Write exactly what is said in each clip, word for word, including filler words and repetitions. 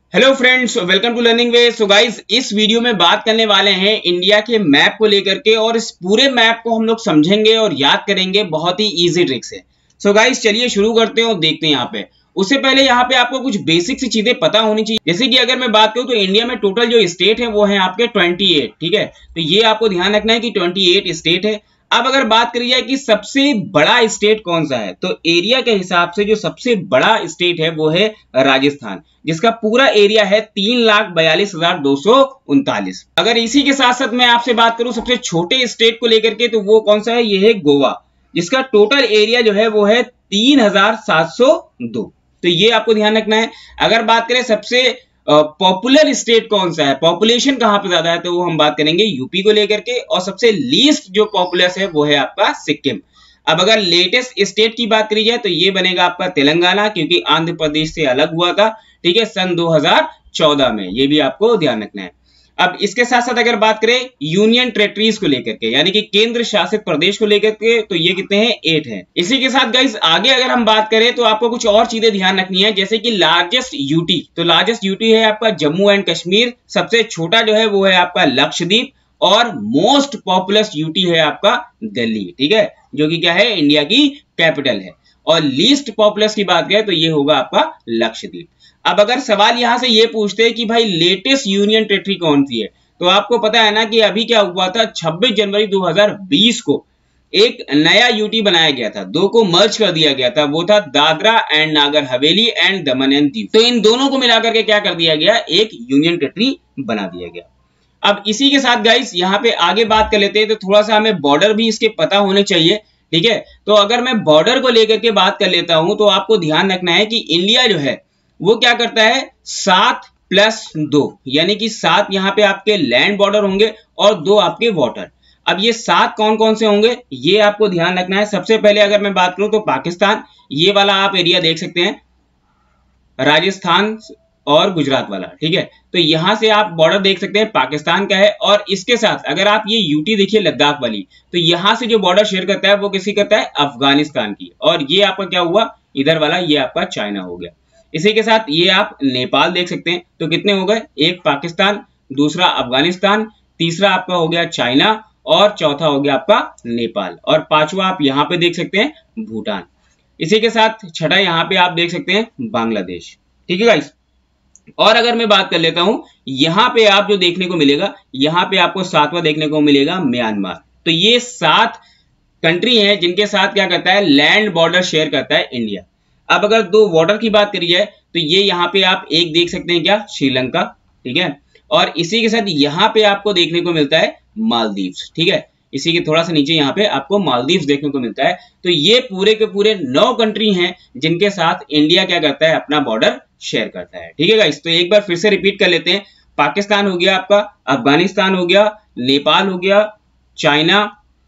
Hello friends, welcome to learning way. So guys, इस video में बात करने वाले हैं इंडिया के मैप को लेकर के, और इस पूरे मैप को हम लोग समझेंगे और याद करेंगे बहुत ही इजी ट्रिक से। सो गाइस, चलिए शुरू करते हैं और देखते हैं यहाँ पे। उससे पहले यहाँ पे आपको कुछ बेसिक सी चीजें पता होनी चाहिए। जैसे कि अगर मैं बात करूँ तो इंडिया में टोटल जो स्टेट है वो है आपके अट्ठाईस, ठीक है। तो ये आपको ध्यान रखना है कि अट्ठाईस स्टेट है। अब अगर बात करी जाए कि सबसे बड़ा स्टेट कौन सा है, तो एरिया के हिसाब से जो सबसे बड़ा स्टेट है वो है राजस्थान, जिसका पूरा एरिया है तीन लाख बयालीस हजार दो सौ उनतालीस। अगर इसी के साथ साथ मैं आपसे बात करूं सबसे छोटे स्टेट को लेकर के, तो वो कौन सा है, ये है गोवा, जिसका टोटल एरिया जो है वो है तीन हजार सात सौ दो। तो ये आपको ध्यान रखना है। अगर बात करें सबसे पॉपुलर स्टेट कौन सा है, पॉपुलेशन कहां पे ज्यादा है, तो वो हम बात करेंगे यूपी को लेकर के। और सबसे लीस्ट जो पॉपुलर है वो है आपका सिक्किम। अब अगर लेटेस्ट स्टेट की बात करी जाए तो ये बनेगा आपका तेलंगाना, क्योंकि आंध्र प्रदेश से अलग हुआ था, ठीक है, सन दो हज़ार चौदह में। ये भी आपको ध्यान रखना है। अब इसके साथ साथ अगर बात करें यूनियन टेरिटरीज को लेकर के, यानी कि केंद्र शासित प्रदेश को लेकर के, तो ये कितने हैं, एट है। इसी के साथ गाइस आगे अगर हम बात करें तो आपको कुछ और चीजें ध्यान रखनी है, जैसे कि लार्जेस्ट यूटी। तो लार्जेस्ट यूटी है आपका जम्मू एंड कश्मीर, सबसे छोटा जो है वो है आपका लक्षद्वीप, और मोस्ट पॉपुलस यूटी है आपका दिल्ली, ठीक है, जो कि क्या है, इंडिया की कैपिटल है। और लीस्ट पॉपुलस की बात करें तो ये होगा आपका लक्षद्वीप। अब अगर सवाल यहां से ये पूछते हैं कि भाई लेटेस्ट यूनियन टेरिटरी कौन सी है, तो आपको पता है ना कि अभी क्या हुआ था, छब्बीस जनवरी दो हज़ार बीस को एक नया यूटी बनाया गया था, दो को मर्ज कर दिया गया था। वो था Dadra and Nagar Haveli and Daman and Diu. तो इन दोनों को मिलाकर के क्या कर दिया गया, एक यूनियन टेरिटरी बना दिया गया। अब इसी के साथ गाइस यहाँ पे आगे बात कर लेते हैं, तो थोड़ा सा हमें बॉर्डर भी इसके पता होने चाहिए, ठीक है। तो अगर मैं बॉर्डर को लेकर के बात कर लेता हूं, तो आपको ध्यान रखना है कि इंडिया जो है वो क्या करता है, सात प्लस दो, यानी कि सात यहाँ पे आपके लैंड बॉर्डर होंगे और दो आपके वाटर। अब ये सात कौन कौन से होंगे, ये आपको ध्यान रखना है। सबसे पहले अगर मैं बात करूं तो पाकिस्तान, ये वाला आप एरिया देख सकते हैं, राजस्थान और गुजरात वाला, ठीक है। तो यहां से आप बॉर्डर देख सकते हैं, पाकिस्तान का है। और इसके साथ अगर आप ये यूटी देखिए लद्दाख वाली, तो यहां से जो बॉर्डर शेयर करता है वो किसी करता है, अफगानिस्तान की। और ये आपका क्या हुआ, इधर वाला ये आपका चाइना हो गया। इसी के साथ ये आप नेपाल देख सकते हैं। तो कितने हो गए, एक पाकिस्तान, दूसरा अफगानिस्तान, तीसरा आपका हो गया चाइना, और चौथा हो गया आपका नेपाल, और पांचवा आप यहां पे देख सकते हैं भूटान। इसी के साथ छठा यहां पे आप देख सकते हैं बांग्लादेश, ठीक है गाइस। और अगर मैं बात कर लेता हूं, यहां पे आप जो देखने को मिलेगा, यहां पे आपको सातवां देखने को मिलेगा म्यांमार। तो ये सात कंट्री हैं जिनके साथ क्या करता है, लैंड बॉर्डर शेयर करता है इंडिया। अब अगर दो वाटर की बात करी जाए तो ये यहाँ पे आप एक देख सकते हैं, क्या, श्रीलंका, ठीक है। और इसी के साथ यहाँ पे आपको देखने को मिलता है मालदीव्स, ठीक है। इसी के थोड़ा सा नीचे यहाँ पे आपको मालदीव्स देखने को मिलता है। तो ये पूरे के पूरे नौ कंट्री हैं जिनके साथ इंडिया क्या करता है, अपना बॉर्डर शेयर करता है, ठीक है गाइस। तो एक बार फिर से रिपीट कर लेते हैं। पाकिस्तान हो गया आपका, अफगानिस्तान हो गया, नेपाल हो गया, चाइना,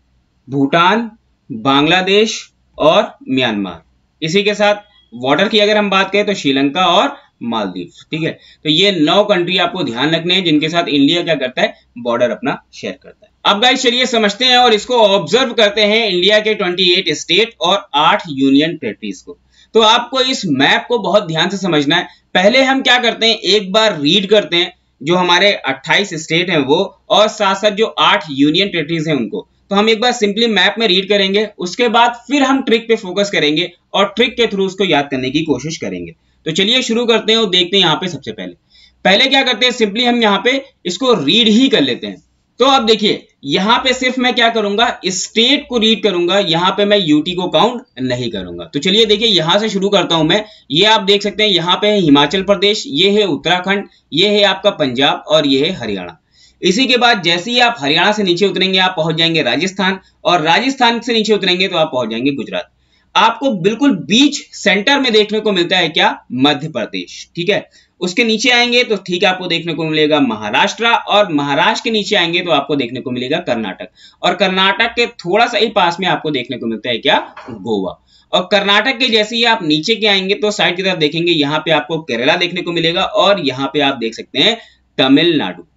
भूटान, बांग्लादेश और म्यांमार। इसी के साथ वाटर की अगर हम बात करें तो श्रीलंका और मालदीव, ठीक है। तो ये नौ कंट्री आपको ध्यान रखने हैं जिनके साथ इंडिया क्या करता है, बॉर्डर अपना शेयर करता है। अब गाइस चलिए समझते हैं और इसको ऑब्जर्व करते हैं इंडिया के अट्ठाईस स्टेट और आठ यूनियन टेरिटरीज को। तो आपको इस मैप को बहुत ध्यान से समझना है। पहले हम क्या करते हैं, एक बार रीड करते हैं जो हमारे अट्ठाईस स्टेट हैं वो, और साथ साथ जो आठ यूनियन टेरिटरीज हैं उनको। तो हम एक बार सिंपली मैप में रीड करेंगे, उसके बाद फिर हम ट्रिक पे फोकस करेंगे और ट्रिक के थ्रू उसको याद करने की कोशिश करेंगे। तो चलिए शुरू करते हैं और देखते हैं यहाँ पे सबसे पहले पहले क्या करते हैं, सिंपली हम यहाँ पे इसको रीड ही कर लेते हैं। तो अब देखिए यहाँ पे सिर्फ मैं क्या करूंगा, स्टेट को रीड करूंगा, यहाँ पे मैं यूटी को काउंट नहीं करूंगा। तो चलिए देखिए यहां से शुरू करता हूं मैं। ये आप देख सकते हैं, यहाँ पे है हिमाचल प्रदेश, ये है उत्तराखंड, ये है आपका पंजाब, और ये है हरियाणा। इसी के बाद जैसे ही आप हरियाणा से नीचे उतरेंगे आप पहुंच जाएंगे राजस्थान, और राजस्थान से नीचे उतरेंगे तो आप पहुंच जाएंगे गुजरात। आपको बिल्कुल बीच सेंटर में देखने को मिलता है क्या, मध्य प्रदेश, ठीक है। उसके नीचे आएंगे तो ठीक है आपको देखने को मिलेगा महाराष्ट्र, और महाराष्ट्र के नीचे आएंगे तो आपको देखने को मिलेगा कर्नाटक, और कर्नाटक के थोड़ा सा ही पास में आपको देखने को मिलता है क्या, गोवा। और कर्नाटक के जैसे ही आप नीचे के आएंगे तो साइड की तरफ देखेंगे, यहाँ पे आपको केरला देखने को मिलेगा, और यहाँ पे आप देख सकते हैं तमिलनाडु।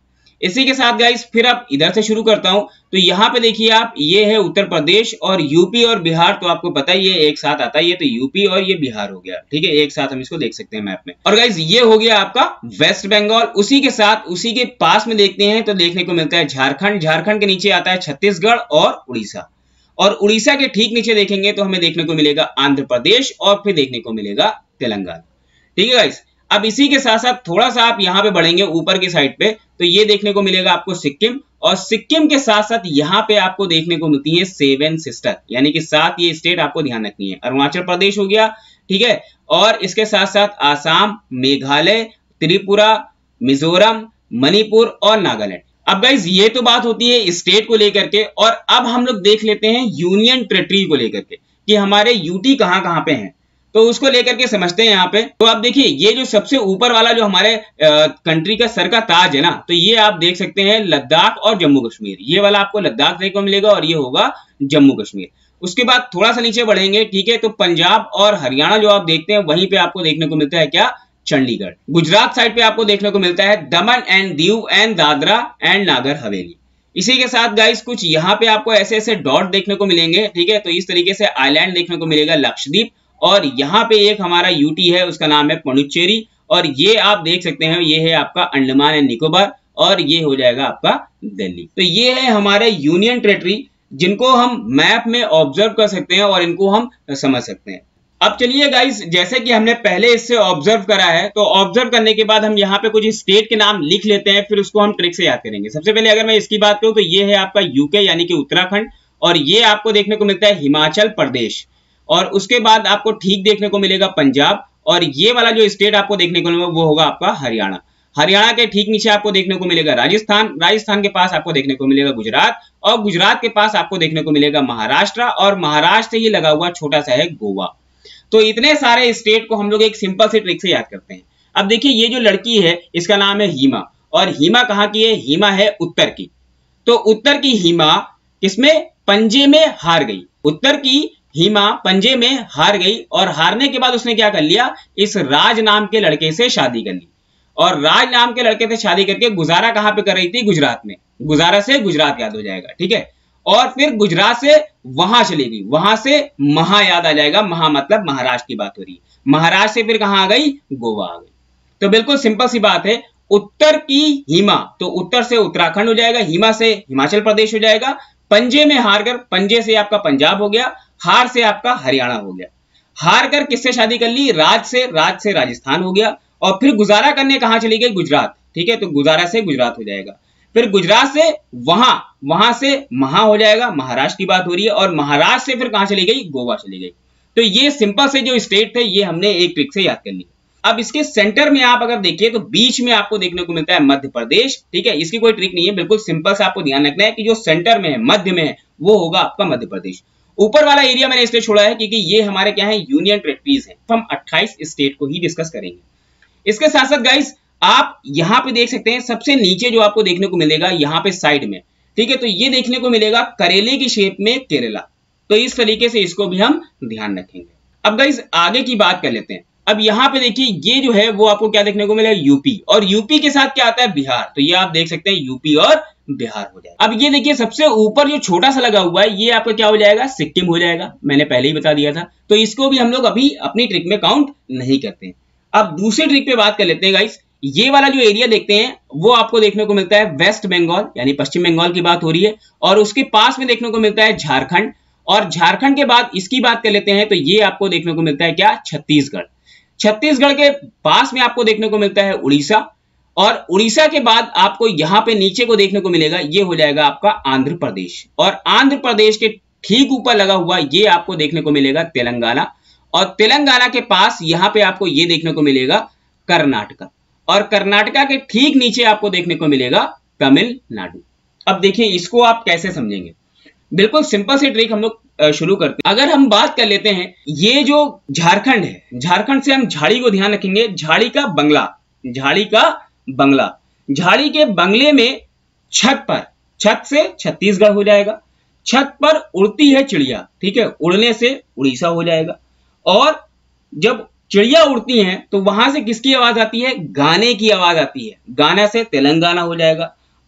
इसी के साथ गाइस फिर अब इधर से शुरू करता हूं। तो यहाँ पे देखिए आप, ये है उत्तर प्रदेश और यूपी और बिहार, तो आपको पता ही है एक साथ आता है, ये तो यूपी और ये बिहार हो गया, ठीक है, एक साथ हम इसको देख सकते हैं मैप में। और गाइस ये हो गया आपका वेस्ट बंगाल। उसी के साथ उसी के पास में देखते हैं तो देखने को मिलता है झारखंड। झारखंड के नीचे आता है छत्तीसगढ़ और उड़ीसा, और उड़ीसा के ठीक नीचे देखेंगे तो हमें देखने को मिलेगा आंध्र प्रदेश और फिर देखने को मिलेगा तेलंगाना, ठीक है गाइस। अब इसी के साथ साथ थोड़ा सा आप यहाँ पे बढ़ेंगे ऊपर की साइड पे तो ये देखने को मिलेगा आपको सिक्किम, और सिक्किम के साथ साथ यहाँ पे आपको देखने को मिलती है सेवन सिस्टर, यानी कि सात ये स्टेट आपको ध्यान रखनी है। अरुणाचल प्रदेश हो गया, ठीक है, और इसके साथ साथ आसाम, मेघालय, त्रिपुरा, मिजोरम, मणिपुर और नागालैंड। अब गाइज ये तो बात होती है स्टेट को लेकर के, और अब हम लोग देख लेते हैं यूनियन टेरिटरी को लेकर के कि हमारे यूटी कहां कहां पे हैं, तो उसको लेकर के समझते हैं यहाँ पे। तो आप देखिए ये जो सबसे ऊपर वाला जो हमारे कंट्री का सर का ताज है ना, तो ये आप देख सकते हैं लद्दाख और जम्मू कश्मीर, ये वाला आपको लद्दाख देखने को मिलेगा और ये होगा जम्मू कश्मीर। उसके बाद थोड़ा सा नीचे बढ़ेंगे, ठीक है, तो पंजाब और हरियाणा जो आप देखते हैं वहीं पे आपको देखने को मिलता है क्या, चंडीगढ़। गुजरात साइड पे आपको देखने को मिलता है Daman and Diu and Dadra and Nagar Haveli. इसी के साथ गाइस कुछ यहाँ पे आपको ऐसे ऐसे डॉट देखने को मिलेंगे, ठीक है, तो इस तरीके से आइलैंड देखने को मिलेगा लक्षद्वीप, और यहाँ पे एक हमारा यूटी है उसका नाम है पुडुचेरी, और ये आप देख सकते हैं ये है आपका अंडमान एंड निकोबार, और ये हो जाएगा आपका दिल्ली। तो ये है हमारे यूनियन टेरिटरी जिनको हम मैप में ऑब्जर्व कर सकते हैं और इनको हम समझ सकते हैं। अब चलिए गाइस, जैसे कि हमने पहले इससे ऑब्जर्व करा है, तो ऑब्जर्व करने के बाद हम यहाँ पे कुछ स्टेट के नाम लिख लेते हैं, फिर उसको हम ट्रिक से याद करेंगे। सबसे पहले अगर मैं इसकी बात करूं तो ये है आपका यूके यानी कि उत्तराखंड, और ये आपको देखने को मिलता है हिमाचल प्रदेश, और उसके बाद आपको ठीक देखने को मिलेगा पंजाब, और ये वाला जो स्टेट आपको देखने को मिलेगा वो होगा आपका हरियाणा। हरियाणा के ठीक नीचे आपको देखने को मिलेगा राजस्थान, राजस्थान के पास आपको देखने को मिलेगा गुजरात, और गुजरात के पास आपको देखने को मिलेगा महाराष्ट्र, और महाराष्ट्र से ये लगा हुआ छोटा सा है गोवा। तो इतने सारे स्टेट को हम लोग एक सिंपल से ट्रिक से याद करते हैं। अब देखिए ये जो लड़की है इसका नाम है हीमा, और हीमा कहाँ की है, हीमा है उत्तर की। तो उत्तर की हीमा किसमें, पंजे में हार गई। उत्तर की हीमा पंजे में हार गई, और हारने के बाद उसने क्या कर लिया, इस राज नाम के लड़के से शादी कर ली, और राज नाम के लड़के से शादी करके गुजारा कहां पे कर रही थी, गुजरात में। गुजारा से गुजरात याद हो जाएगा, ठीक है, और फिर गुजरात से वहां चली गई, वहां से महा याद आ जाएगा, महा मतलब महाराष्ट्र की बात हो रही है। महाराष्ट्र से फिर कहां आ गई, गोवा आ गई। तो बिल्कुल सिंपल सी बात है, उत्तर की हीमा, तो उत्तर से उत्तराखंड हो जाएगा, हीमा से हिमाचल प्रदेश हो जाएगा, पंजे में हार कर, पंजे से आपका पंजाब हो गया, हार से आपका हरियाणा हो गया। हार कर किससे शादी कर ली, राज से, राज से राजस्थान हो गया, और फिर गुजारा करने कहां चली गई, गुजरात, ठीक है, तो गुजारा से गुजरात हो जाएगा। फिर गुजरात से वहां, वहां से महा हो जाएगा, महाराष्ट्र की बात हो रही है, और महाराष्ट्र से फिर कहां चली गई, गोवा चली गई। तो ये सिंपल से जो स्टेट थे ये हमने एक ट्रिक से याद कर ली। अब इसके सेंटर में आप अगर देखिए तो बीच में आपको देखने को मिलता है मध्य प्रदेश, ठीक है, इसकी कोई ट्रिक नहीं है, बिल्कुल सिंपल से आपको ध्यान रखना है कि जो सेंटर में है, मध्य में है, वो होगा आपका मध्य प्रदेश। ऊपर वाला एरिया मैंने इसलिए छोड़ा है क्योंकि ये हमारे क्या है, यूनियन टेरिटरीज हैं। हम अट्ठाईस स्टेट को ही डिस्कस करेंगे। इसके साथ साथ गाइस आप यहां पे देख सकते हैं सबसे नीचे जो आपको देखने को मिलेगा यहां पे साइड में, ठीक है, तो ये देखने को मिलेगा करेले की शेप में केरला। तो इस तरीके से इसको भी हम ध्यान रखेंगे। अब गाइस आगे की बात कर लेते हैं। अब यहां पे देखिए ये जो है वो आपको क्या देखने को मिलेगा, यूपी, और यूपी के साथ क्या आता है, बिहार। तो ये आप देख सकते हैं यूपी और बिहार हो जाएगा। अब ये देखिए सबसे ऊपर जो छोटा सा लगा हुआ है ये आपका क्या हो जाएगा, सिक्किम हो जाएगा, मैंने पहले ही बता दिया था। तो इसको भी हम लोग अभी अपनी ट्रिक में काउंट नहीं करते हैं। अब दूसरी ट्रिक पे बात कर लेते हैं गाइस। ये वाला जो एरिया देखते हैं वो आपको देखने को मिलता है वेस्ट बंगाल, यानी पश्चिम बंगाल की बात हो रही है, और उसके पास में देखने को मिलता है झारखंड, और झारखंड के बाद इसकी बात कर लेते हैं तो ये आपको देखने को मिलता है क्या, छत्तीसगढ़। छत्तीसगढ़ के पास में आपको देखने को मिलता है उड़ीसा, और उड़ीसा के बाद आपको यहां पे नीचे को देखने को मिलेगा ये हो जाएगा आपका आंध्र प्रदेश, और आंध्र प्रदेश के ठीक ऊपर लगा हुआ ये आपको देखने को मिलेगा तेलंगाना, और तेलंगाना के पास यहां पे आपको ये देखने को मिलेगा कर्नाटका, और कर्नाटका के ठीक नीचे आपको देखने को मिलेगा तमिलनाडु। अब देखिए इसको आप कैसे समझेंगे, बिल्कुल सिंपल सी ट्रिक हम लोग शुरू करते हैं। अगर हम बात कर लेते हैं ये जो झारखंड है, झारखंड से हम झाड़ी को ध्यान रखेंगे, झाड़ी का बंगला, झाड़ी का बंगला, झाड़ी के बंगले में छत पर, छत से छत्तीसगढ़ हो जाएगा, छत पर उड़ती है चिड़िया, ठीक है, उड़ने से उड़ीसा हो जाएगा, और जब चिड़िया उड़ती हैं तो वहां से किसकी आवाज आती है, गाने की आवाज आती है, गाना से तेलंगाना हो जाएगा,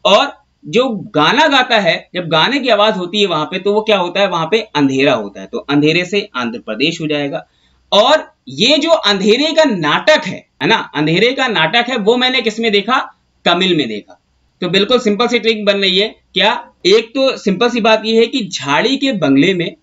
और जो गाना गाता है, जब गाने की आवाज होती है वहां पे, तो वो क्या होता है, वहां पे अंधेरा होता है, तो अंधेरे से आंध्र प्रदेश हो जाएगा। और ये जो अंधेरे का नाटक है है ना, अंधेरे का नाटक है, वो मैंने किसमें देखा, तमिल में देखा। तो बिल्कुल सिंपल सी ट्रिक बन रही है क्या, एक तो सिंपल सी बात यह है कि झाड़ी के बंगले में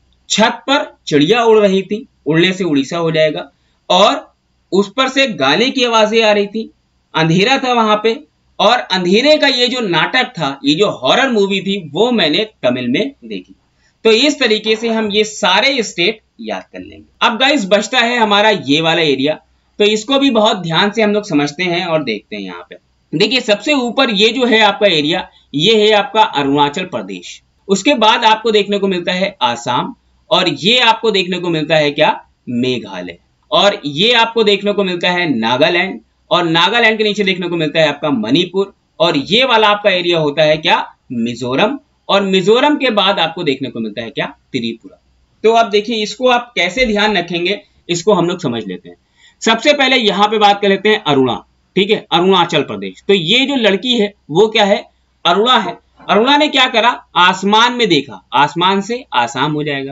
छत पर चिड़िया उड़ रही थी, उड़ने से उड़ीसा हो जाएगा, और उस पर से गाने की आवाजें आ रही थी, अंधेरा था वहां पे, और अंधेरे का ये जो नाटक था, ये जो हॉरर मूवी थी, वो मैंने तमिल में देखी। तो इस तरीके से हम ये सारे स्टेट याद कर लेंगे। अब गाइस बचता है हमारा ये वाला एरिया, तो इसको भी बहुत ध्यान से हम लोग समझते हैं और देखते हैं। यहाँ पे देखिए सबसे ऊपर ये जो है आपका एरिया, ये है आपका अरुणाचल प्रदेश। उसके बाद आपको देखने को मिलता है आसाम, और ये आपको देखने को मिलता है क्या, मेघालय, और ये आपको देखने को मिलता है नागालैंड, और नागालैंड के नीचे देखने को मिलता है आपका मणिपुर, और ये वाला आपका एरिया होता है क्या, मिजोरम, और मिजोरम के बाद आपको देखने को मिलता है क्या, त्रिपुरा। तो आप देखिए इसको आप कैसे ध्यान रखेंगे, इसको हम लोग समझ लेते हैं। सबसे पहले यहां पे बात कर लेते हैं अरुणा, ठीक है, अरुणाचल प्रदेश। तो ये जो लड़की है वो क्या है, अरुणा है। अरुणा ने क्या करा, आसमान में देखा, आसमान से आसाम हो जाएगा।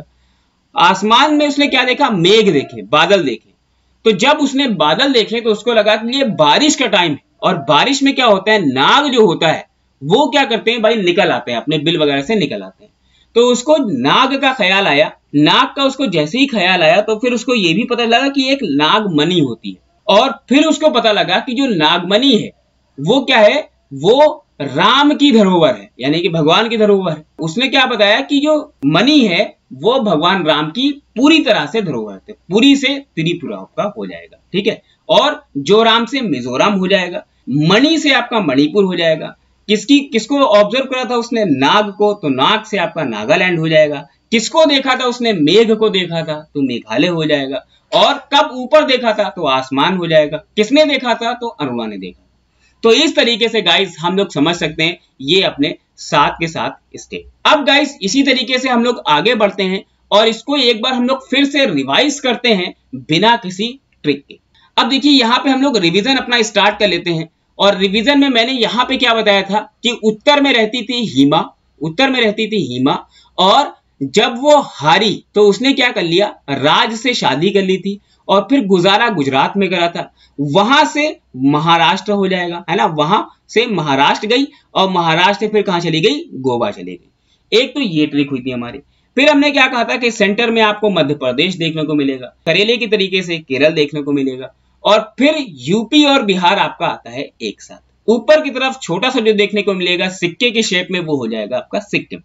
आसमान में उसने क्या देखा, मेघ देखे, बादल देखे। तो जब उसने बादल देखे तो उसको लगा कि ये बारिश का टाइम है, और बारिश में क्या होता है, नाग जो होता है वो क्या करते हैं भाई, निकल आते हैं, अपने बिल वगैरह से निकल आते हैं। तो उसको नाग का ख्याल आया, नाग का उसको जैसे ही ख्याल आया तो फिर उसको ये भी पता लगा कि एक नागमणि होती है, और फिर उसको पता लगा कि जो नागमणि है वो क्या है, वो राम की धरोहर है, यानी कि भगवान की धरोहर है। उसने क्या बताया कि जो मणि है वो भगवान राम की पूरी तरह से धरोहर है, पूरी से त्रिपुरा का हो जाएगा, ठीक है। और जो राम से मिजोरम हो जाएगा, मणि से आपका मणिपुर हो जाएगा। किसकी किसको ऑब्जर्व करा था उसने, नाग को, तो नाग से आपका नागालैंड हो जाएगा। किसको देखा था उसने, मेघ को देखा था, तो मेघालय हो जाएगा। और कब ऊपर देखा था, तो आसमान हो जाएगा। किसने देखा था, तो अरुणा ने देखा। तो इस तरीके से गाइस हम लोग समझ सकते हैं ये अपने साथ के साथ स्टेट। अब गाइस इसी तरीके से हम लोग आगे बढ़ते हैं और इसको एक बार हम लोग फिर से रिवाइज करते हैं बिना किसी ट्रिक के। अब देखिए यहाँ पे हम लोग रिवीजन अपना स्टार्ट कर लेते हैं, और रिवीजन में मैंने यहाँ पे क्या बताया था कि उत्तर में रहती थी हिमा, उत्तर में रहती थी हिमा, और जब वो हारी तो उसने क्या कर लिया, राज से शादी कर ली थी, और फिर गुजारा गुजरात में करा था। वहां से महाराष्ट्र हो जाएगा, है ना, वहां से महाराष्ट्र गई, और महाराष्ट्र से फिर कहां चली गई, गोवा चली गई। एक तो ये ट्रिक हुई थी हमारी। फिर हमने क्या कहा था कि सेंटर में आपको मध्य प्रदेश देखने को मिलेगा, करेले की तरीके से केरल देखने को मिलेगा, और फिर यूपी और बिहार आपका आता है एक साथ। ऊपर की तरफ छोटा सा जो देखने को मिलेगा सिक्के के शेप में, वो हो जाएगा आपका सिक्किम।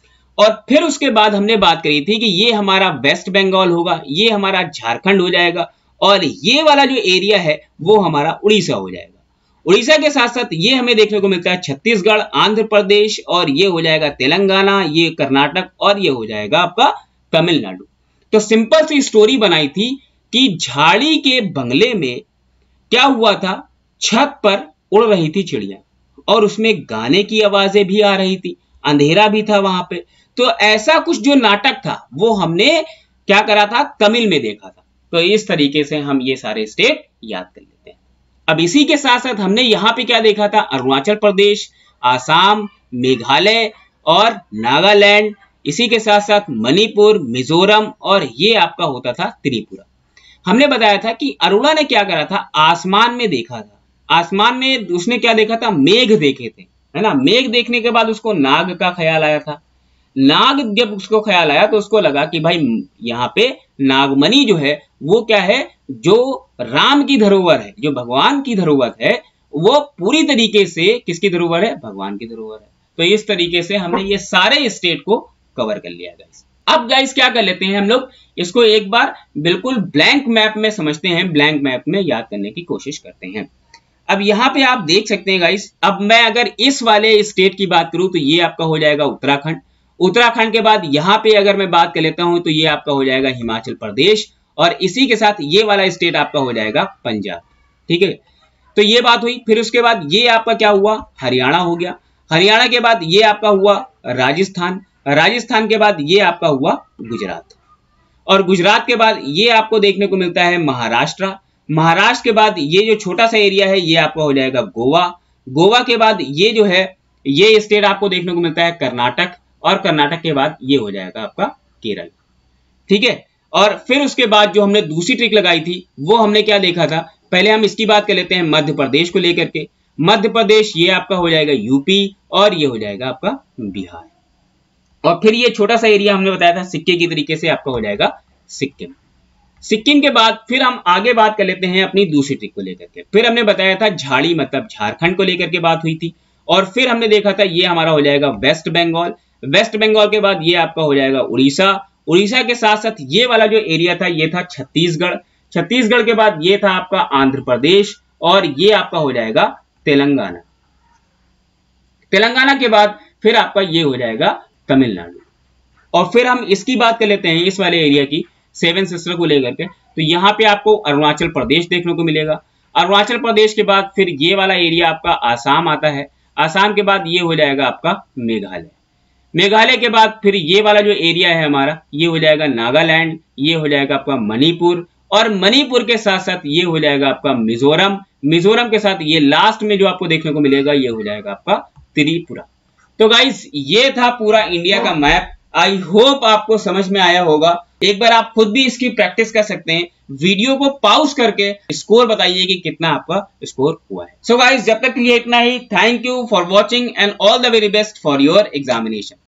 और फिर उसके बाद हमने बात करी थी कि ये हमारा वेस्ट बंगाल होगा, ये हमारा झारखंड हो जाएगा, और ये वाला जो एरिया है वो हमारा उड़ीसा हो जाएगा। उड़ीसा के साथ साथ ये हमें देखने को मिलता है छत्तीसगढ़, आंध्र प्रदेश, और ये हो जाएगा तेलंगाना, ये कर्नाटक, और ये हो जाएगा आपका तमिलनाडु। तो सिंपल सी स्टोरी बनाई थी कि झाड़ी के बंगले में क्या हुआ था, छत पर उड़ रही थी चिड़िया, और उसमें गाने की आवाजें भी आ रही थी, अंधेरा भी था वहां पे। तो ऐसा कुछ जो नाटक था वो हमने क्या करा था, तमिल में देखा था। तो इस तरीके से हम ये सारे स्टेट याद कर लेते हैं। अब इसी के साथ साथ हमने यहां पे क्या देखा था, अरुणाचल प्रदेश, आसाम, मेघालय और नागालैंड, इसी के साथ साथ मणिपुर, मिजोरम, और ये आपका होता था त्रिपुरा। हमने बताया था कि अरुणा ने क्या करा था, आसमान में देखा था। आसमान में उसने क्या देखा था, मेघ देखे थे, है ना। मेघ देखने के बाद उसको नाग का ख्याल आया था। नाग जब उसको ख्याल आया तो उसको लगा कि भाई यहाँ पे नागमणि जो है वो क्या है, जो राम की धरोहर है, जो भगवान की धरोहर है, वो पूरी तरीके से किसकी धरोहर है, भगवान की धरोहर है। तो इस तरीके से हमने ये सारे स्टेट को कवर कर लिया गाइस। अब गाइस क्या कर लेते हैं हम लोग, इसको एक बार बिल्कुल ब्लैंक मैप में समझते हैं, ब्लैंक मैप में याद करने की कोशिश करते हैं। अब यहाँ पे आप देख सकते हैं गाइस, अब मैं अगर इस वाले स्टेट की बात करूं तो ये आपका हो जाएगा उत्तराखंड। उत्तराखंड के बाद यहाँ पे अगर मैं बात कर लेता हूं तो ये आपका हो जाएगा हिमाचल प्रदेश, और इसी के साथ ये वाला स्टेट आपका हो जाएगा पंजाब, ठीक है। तो ये बात हुई। फिर उसके बाद ये आपका क्या हुआ, हरियाणा हो गया। हरियाणा के बाद ये आपका हुआ राजस्थान, राजस्थान के बाद ये आपका हुआ गुजरात, और गुजरात के बाद ये आपको देखने को मिलता है महाराष्ट्र। महाराष्ट्र के बाद ये जो छोटा सा एरिया है ये आपका हो जाएगा गोवा। गोवा के बाद ये जो है ये स्टेट आपको देखने को मिलता है कर्नाटक, और कर्नाटक के बाद ये हो जाएगा आपका केरल। ठीक है, और फिर उसके बाद जो हमने दूसरी ट्रिक लगाई थी वो हमने क्या देखा था, पहले हम इसकी बात कर लेते हैं मध्य प्रदेश को लेकर के। मध्य प्रदेश ये आपका हो जाएगा यूपी, और ये हो जाएगा आपका बिहार। और फिर ये छोटा सा एरिया हमने बताया था सिक्के की तरीके से आपका हो जाएगा सिक्किम। सिक्किम के बाद फिर हम आगे बात कर लेते हैं अपनी दूसरी ट्रिक को लेकर के। फिर हमने बताया था झाड़ी मतलब झारखंड को लेकर के बात हुई थी, और फिर हमने देखा था ये हमारा हो जाएगा वेस्ट बंगाल। वेस्ट बंगाल के बाद ये आपका हो जाएगा उड़ीसा। उड़ीसा के साथ साथ ये वाला जो एरिया था ये था छत्तीसगढ़। छत्तीसगढ़ के बाद ये था आपका आंध्र प्रदेश, और ये आपका हो जाएगा तेलंगाना। तेलंगाना के बाद फिर आपका ये हो जाएगा तमिलनाडु। और फिर हम इसकी बात कर लेते हैं इस वाले एरिया की, सेवन सिस्टर को लेकर के। तो यहाँ पे आपको अरुणाचल प्रदेश देखने को मिलेगा। अरुणाचल प्रदेश के बाद फिर ये वाला एरिया आपका आसाम आता है। आसाम के बाद ये हो जाएगा आपका मेघालय। मेघालय के बाद फिर ये वाला जो एरिया है हमारा ये हो जाएगा नागालैंड, ये हो जाएगा आपका मणिपुर, और मणिपुर के साथ साथ ये हो जाएगा आपका मिजोरम। मिजोरम के साथ ये लास्ट में जो आपको देखने को मिलेगा ये हो जाएगा आपका त्रिपुरा। तो गाइस ये था पूरा इंडिया का मैप। आई होप आपको समझ में आया होगा। एक बार आप खुद भी इसकी प्रैक्टिस कर सकते हैं। वीडियो को पॉज करके स्कोर बताइए कि कितना आपका स्कोर हुआ है। सो गाइस जब तक ये इतना ही, thank you for watching and all the very best for your examination.